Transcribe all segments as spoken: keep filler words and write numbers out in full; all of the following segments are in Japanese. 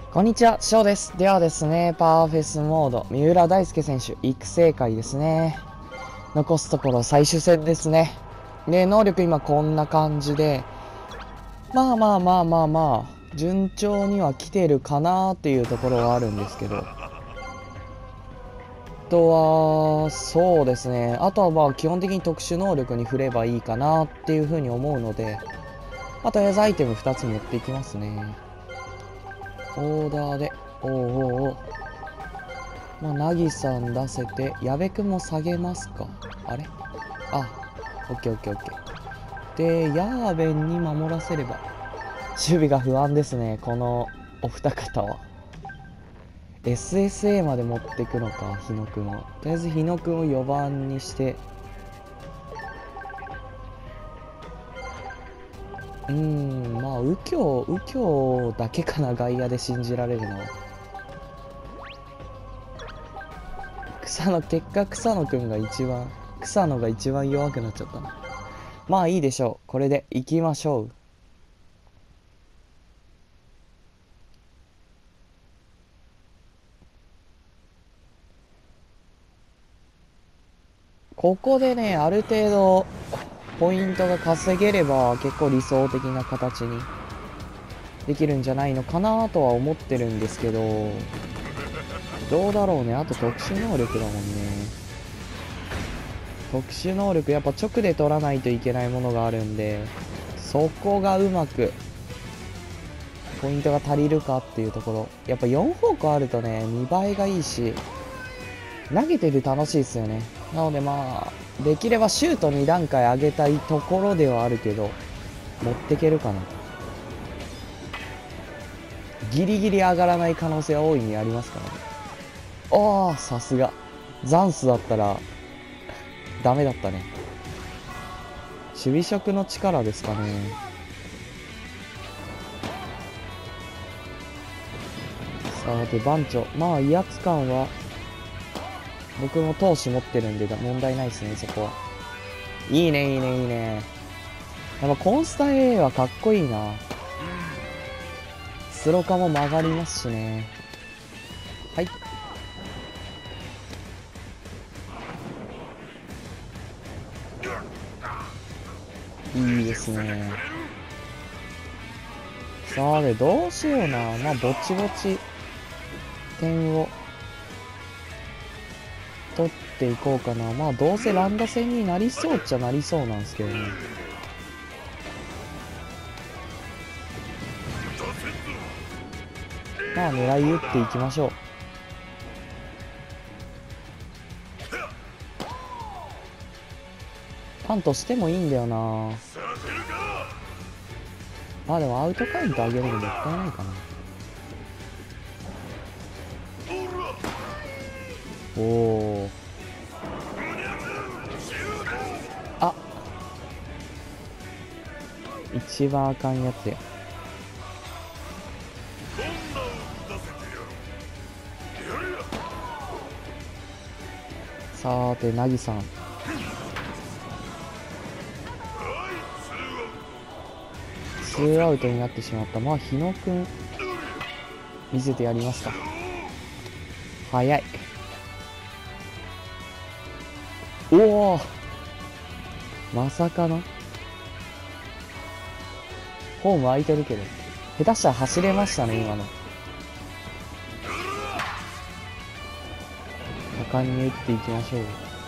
こんにちは、翔です。ではですね、パワーフェスモード、三浦大輔選手、育成会ですね。残すところ最終戦ですね。で、能力今こんな感じで、まあまあまあまあまあ、順調には来てるかなっていうところはあるんですけど。あとは、そうですね。あとはまあ基本的に特殊能力に振ればいいかなっていうふうに思うので、まあ、とりあえずアイテムふたつ持っていきますね。オーダーで、おうおうおう。まあ、なぎさん出せて、矢部くんも下げますか。あれあ、オッケーオッケーオッケー。で、ヤーベンに守らせれば。守備が不安ですね、このお二方は。エスエスエー まで持ってくのか、日野くんを。とりあえず日野くんをよばんにして。うーん、まあ、右京、右京だけかな、外野で信じられるのは。草野、結果草野くんが一番、草野が一番弱くなっちゃったな。まあいいでしょう。これで行きましょう。ここでね、ある程度ポイントが稼げれば結構理想的な形にできるんじゃないのかなとは思ってるんですけど、どうだろうね。あと特殊能力だもんね。特殊能力やっぱ直で取らないといけないものがあるんで、そこがうまくポイントが足りるかっていうところ。やっぱよん方向あるとね、見栄えがいいし、投げてて楽しいですよね。なのでまあ、できればシュートに段階上げたいところではあるけど、持ってけるかな。ギリギリ上がらない可能性は大いにありますからね。ああ、さすが。ザンスだったら、ダメだったね。守備職の力ですかね。さて、番長。まあ、威圧感は、僕も闘志持ってるんで問題ないですね、そこは。いいね、いいね、いいね。やっぱコンスタ エー はかっこいいな。スロカも曲がりますしね。はい。いいですね。さあで、どうしような。まあ、ぼちぼち、点を、取っていこうかな。まあ、どうせ乱打戦になりそうっちゃなりそうなんですけどね。まあ、狙い撃っていきましょう。パンとしてもいいんだよな。まあでもアウトカウント上げるのもったいないかな。おお。あ、一番あかんやつや。さーて、なぎさん。ツーアウトになってしまった。まあ、日野くん、見せてやりますか。早い。おお、まさかの。ホーム空いてるけど。下手したら走れましたね、今の。果敢に打っていきましょう。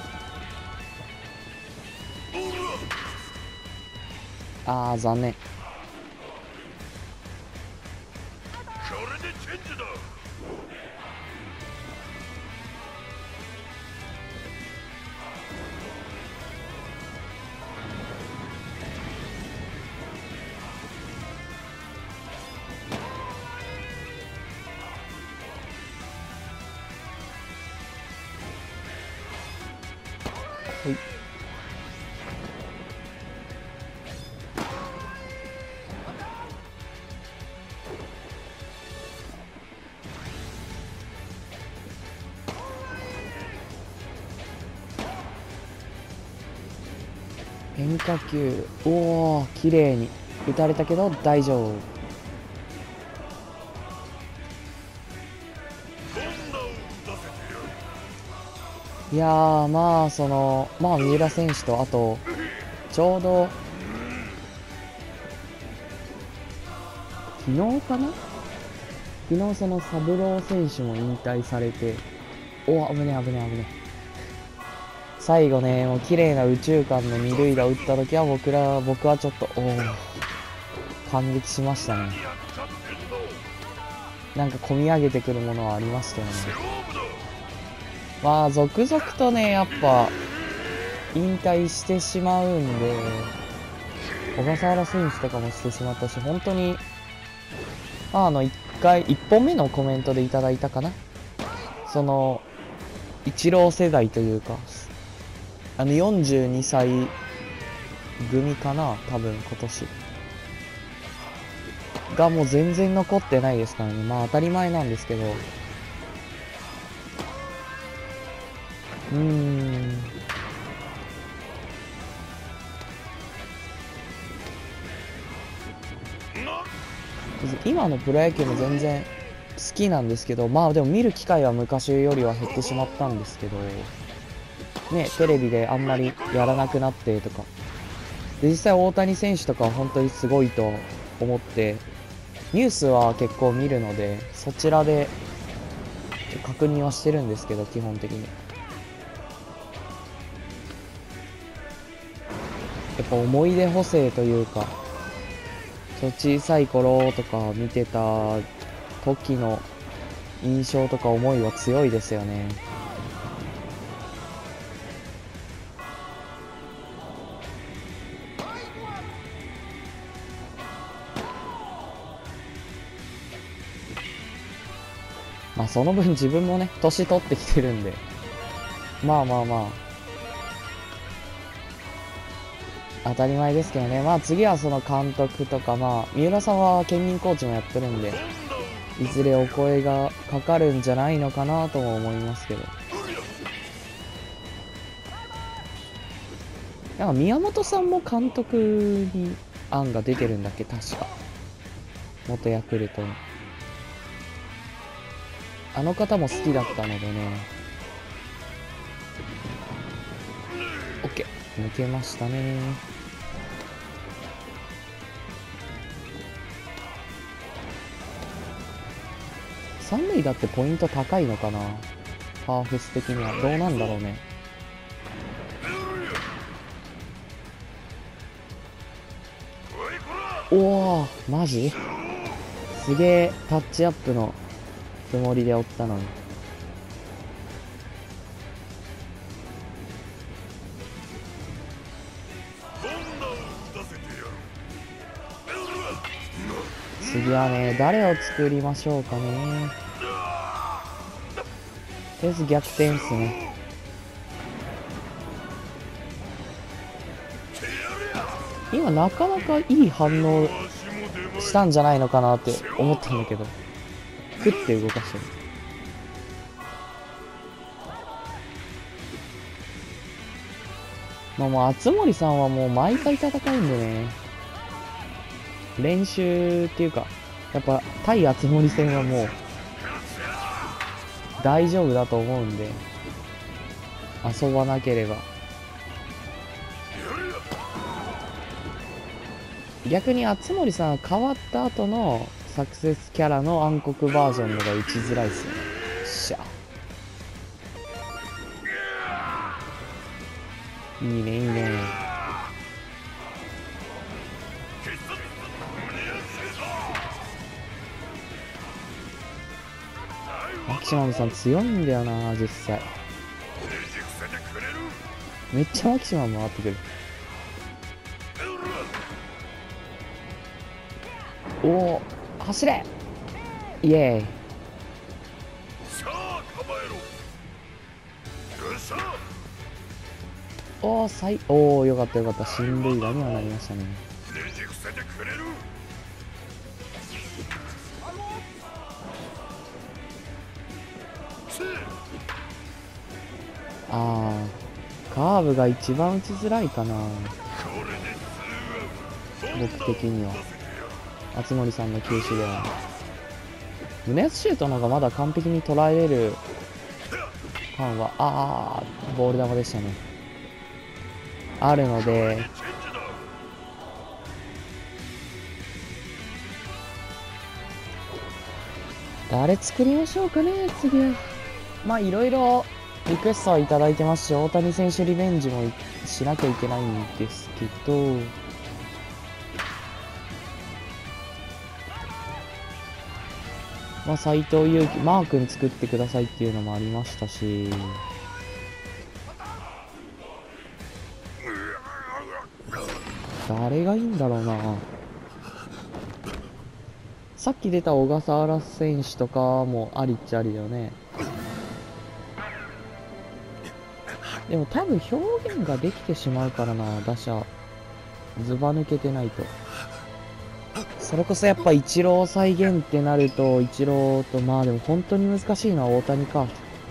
あー、残念。はい。変化球、おお、綺麗に打たれたけど大丈夫。 いやー、まあそのまあ三浦選手と、あとちょうど昨日かな、昨日そのサブロー選手も引退されて、おお危ねえ危ねえ危ねえ、最後ね、もう綺麗な宇宙間の二塁打打った時は僕ら僕はちょっとおお感激しましたね。なんか込み上げてくるものはありましたよね。まあ続々とね、やっぱ引退してしまうんで、小笠原選手とかもしてしまったし、本当にあのいっかいいっぽんめのコメントでいただいたかな、そのイチロー世代というか、あのよんじゅうにさい組かな、多分今年がもう全然残ってないですからね。まあ当たり前なんですけど、うーん今のプロ野球も全然好きなんですけど、まあでも見る機会は昔よりは減ってしまったんですけどね、テレビであんまりやらなくなってとかで、実際大谷選手とかは本当にすごいと思って、ニュースは結構見るのでそちらで確認はしてるんですけど、基本的にやっぱ思い出補正というか、小さい頃とか見てた時の印象とか思いは強いですよね。まあその分自分もね年取ってきてるんで、まあまあまあ当たり前ですけどね。まあ次はその監督とか、まあ三浦さんは兼任コーチもやってるんで、いずれお声がかかるんじゃないのかなとも思いますけど、なんか宮本さんも監督に案が出てるんだっけ、確か元ヤクルトに。あの方も好きだったのでね。 OK、 抜けましたね。三塁だってポイント高いのかな、ハーフス的にはどうなんだろうね。おおマジすげえタッチアップのつもりでおったのに。次はね、誰を作りましょうかね。とりあえず逆転っすね。今なかなかいい反応したんじゃないのかなって思ったんだけど、クッて動かしてる。まあもう熱森さんはもう毎回戦うんでね、練習っていうかやっぱ対熱森戦はもう大丈夫だと思うんで、遊ばなければ。逆に熱森さんは変わった後のサクセスキャラの暗黒バージョンのが打ちづらいっすよね。しゃいいねいいね。マキシマムさん強いんだよな実際。めっちゃマキシマム回ってくる。おお走れイエーイ。おお最おおよかったよかった、進塁打にはなりましたね。あーカーブが一番打ちづらいかな僕的には。熱森さんの球種では胸圧シュートの方がまだ完璧に捉えれる感は、あー、ボール球でしたね。あるので、誰作りましょうかね、次は。まあ、いろいろリクエストはいただいてますし、大谷選手リベンジもしなきゃいけないんですけど、まあ、斎藤佑樹、マー君作ってくださいっていうのもありましたし、誰がいいんだろうな。さっき出た小笠原選手とかもありっちゃありだよね。でも多分表現ができてしまうからな、打者。ずば抜けてないと。それこそやっぱイチロー再現ってなると、イチローと、まあでも本当に難しいのは大谷か。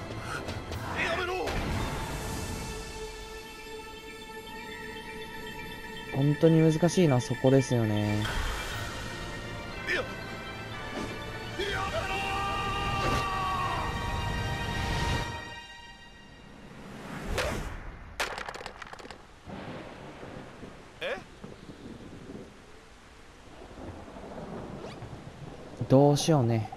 本当に難しいのはそこですよね。どうしようね。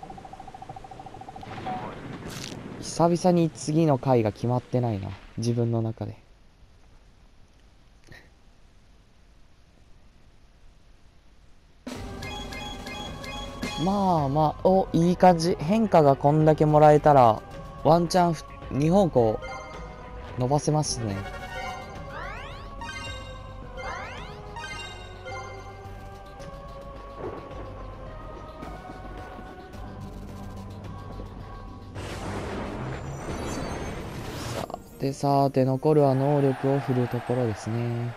久々に次の回が決まってないな、自分の中で。まあまあ、お、いい感じ。変化がこんだけもらえたら、ワンチャンに方向伸ばせますね。さてさて、残るは能力を振るところですね。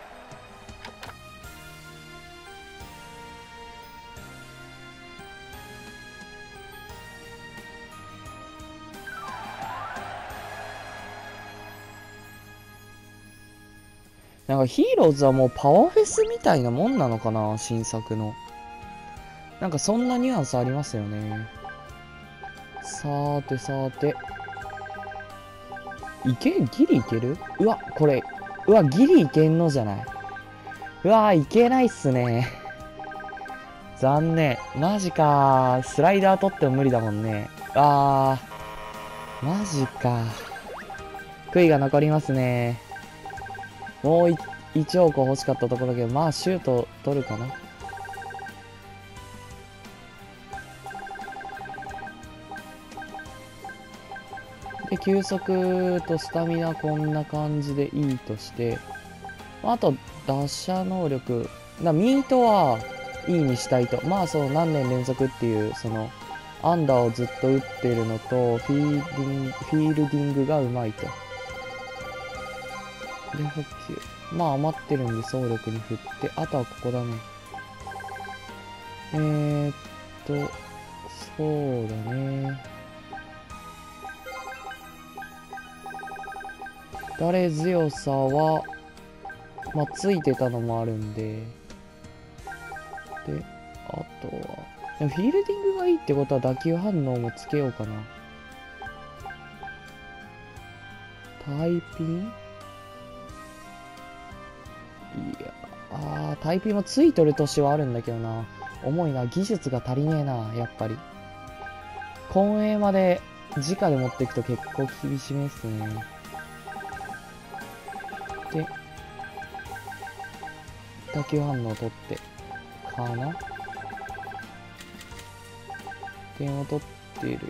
なんかヒーローズはもうパワーフェスみたいなもんなのかな、新作の。なんかそんなニュアンスありますよね。さーてさーて。いけ、ギリいける？うわ、これ、うわ、ギリいけんのじゃない？うわ、いけないっすね。残念。マジかー。スライダー取っても無理だもんね。あー。マジか。悔いが残りますね。もういち方向欲しかったところだけど、まあ、シュート取るかな。で、球速とスタミナこんな感じでいいとして、あと、打者能力。なミートはいいにしたいと。まあ、そう、何年連続っていう、その、アンダーをずっと打ってるのと、フィールディング、フィールディングがうまいと。で、補給。まあ、余ってるんで、走力に振って、あとはここだね。えーっと、そうだね。誰強さは、まあ、ついてたのもあるんで。で、あとは、でもフィールディングがいいってことは打球反応もつけようかな。タイピン？いや、あー、タイピンもついとる年はあるんだけどな。重いな。技術が足りねえな、やっぱり。根栄まで直で持っていくと結構厳しめですね。で、打球反応取って、かな？点を取ってるから、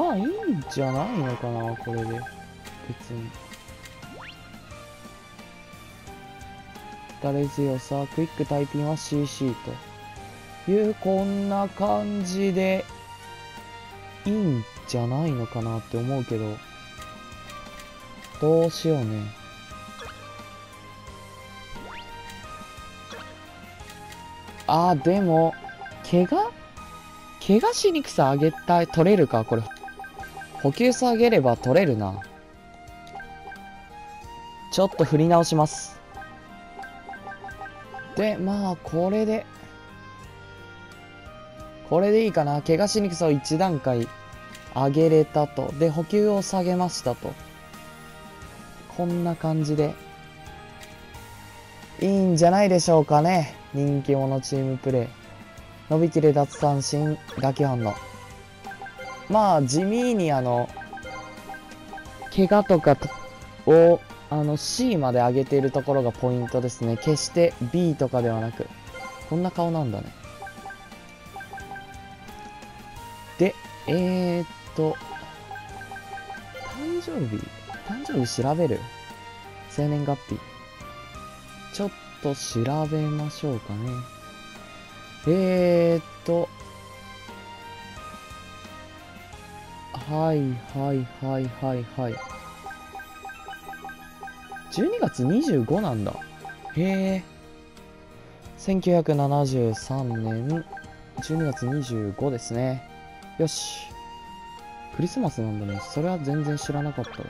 まあいいんじゃないのかな、これで。別に。誰強さ、クイックタイピングは シーシー という、こんな感じでいいんじゃないのかなって思うけど、どうしようね。あー、でも、怪我怪我しにくさ上げたい、取れるか、これ。補給差上げれば取れるな。ちょっと振り直します。で、まあ、これで、 これでいいかな。怪我しにくさをいち段階上げれたと。で、補給を下げましたと。こんな感じでいいんじゃないでしょうかね。人気者チームプレー。伸びきれ奪三振、打球反応。まあ、地味にあの、怪我とかを、あの、C まで上げているところがポイントですね。決して B とかではなく。こんな顔なんだね。で、えー、っと、誕生日誕生日調べる？生年月日。ちょっと調べましょうかね。えーっと、はいはいはいはいはい。じゅうにがつにじゅうごなんだ。へえ。せんきゅうひゃくななじゅうさんねんじゅうにがつにじゅうごですね。よし。クリスマスなんだね。それは全然知らなかったわ。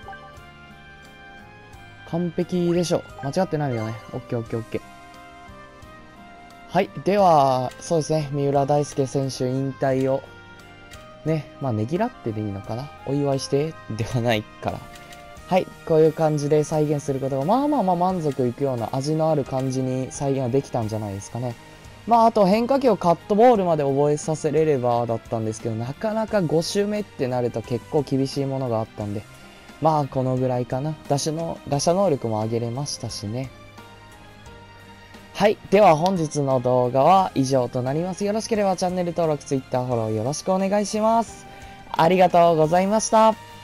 完璧でしょ。間違ってないよね。オッケーオッケーオッケー。はい。では、そうですね。三浦大輔選手引退を、ね、まあ、ねぎらってでいいのかな。お祝いしてではないから。はい。こういう感じで再現することが、まあまあまあ満足いくような味のある感じに再現ができたんじゃないですかね。まあ、あと変化球をカットボールまで覚えさせれればだったんですけど、なかなかご周目ってなると結構厳しいものがあったんで、まあ、このぐらいかな。打者の、打者能力も上げれましたしね。はい。では本日の動画は以上となります。よろしければチャンネル登録、Twitter フォローよろしくお願いします。ありがとうございました。